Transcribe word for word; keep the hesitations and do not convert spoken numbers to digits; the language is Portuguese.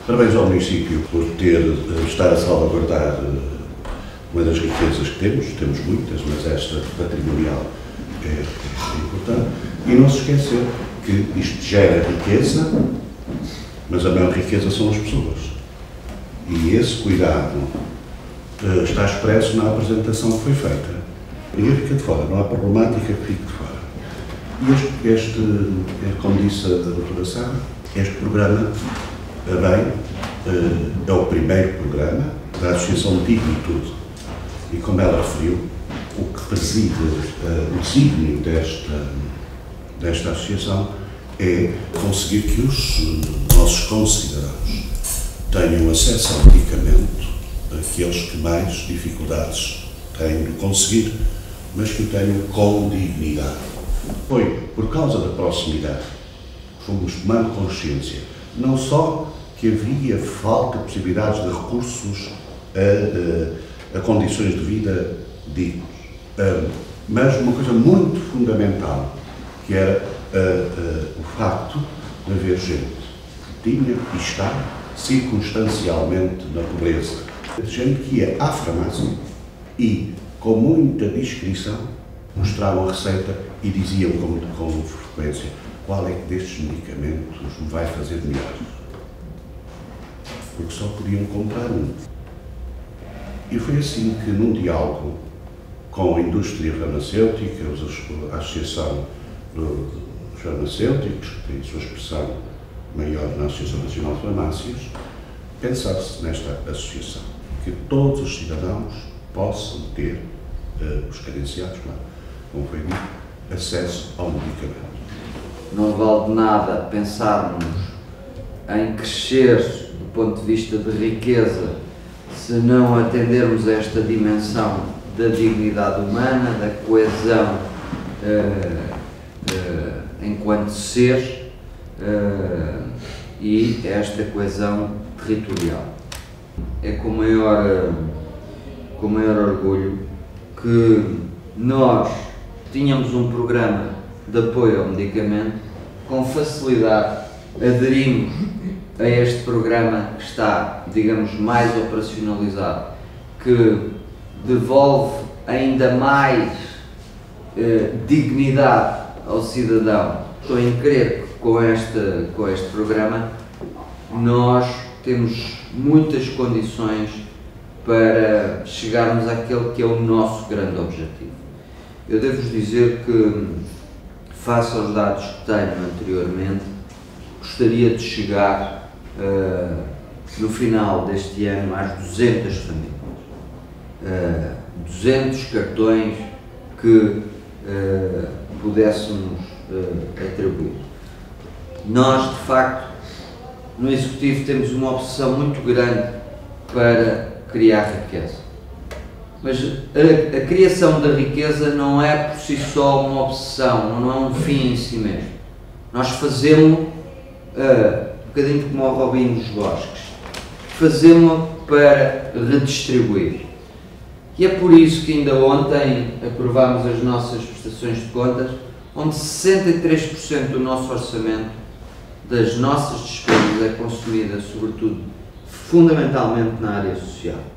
Parabéns ao município por ter, estar a salvaguardar uma das riquezas que temos, temos muitas, mas esta patrimonial é, é importante, e não se esquecer que isto gera riqueza, mas a maior riqueza são as pessoas. E esse cuidado uh, está expresso na apresentação que foi feita. Ninguém fica de fora, não há problemática que fique de fora. E este, este como disse a doutora Sara, este programa, bem, uh, é o primeiro programa da Associação Dignitude. E como ela referiu, o que preside uh, o desígnio desta, desta associação é conseguir que os uh, nossos concidadãos tenham acesso ao medicamento, aqueles que mais dificuldades têm de conseguir, mas que o tenham com dignidade. Foi por causa da proximidade que fomos tomando consciência, não só que havia falta de possibilidades de recursos a, a, a condições de vida dignos, mas uma coisa muito fundamental, que era a, a, o facto de haver gente que tinha e está circunstancialmente na pobreza. Gente que ia à farmácia e, com muita discrição, mostravam a receita e diziam com, com frequência qual é que destes medicamentos me vai fazer melhor. Porque só podiam comprar um. E foi assim que, num diálogo com a indústria farmacêutica, a Associação dos Farmacêuticos, que tem sua expressão maior na Associação Nacional de Farmácias, pensar-se nesta associação, que todos os cidadãos possam ter, uh, os carenciados, claro, como foi dito, acesso ao medicamento. Não vale de nada pensarmos em crescer do ponto de vista de riqueza se não atendermos a esta dimensão da dignidade humana, da coesão uh, uh, enquanto ser uh, e esta coesão territorial. É com maior, com maior orgulho que nós tínhamos um programa de apoio ao medicamento, com facilidade aderimos a este programa que está, digamos, mais operacionalizado, que devolve ainda mais eh, dignidade ao cidadão. Estou em crer que com este, com este programa nós temos muitas condições para chegarmos àquele que é o nosso grande objetivo. Eu devo-vos dizer que, face aos dados que tenho anteriormente, gostaria de chegar uh, no final deste ano às duzentas famílias. Uh, duzentos cartões que uh, pudéssemos uh, atribuir. Nós, de facto, no Executivo temos uma obsessão muito grande para criar riqueza. Mas a, a criação da riqueza não é por si só uma obsessão, não é um fim em si mesmo. Nós fazemos, uh, um bocadinho como o Robinho dos Bosques, fazemos para redistribuir. E é por isso que ainda ontem aprovámos as nossas prestações de contas, onde sessenta e três por cento do nosso orçamento, das nossas despesas, é consumida, sobretudo, fundamentalmente na área social.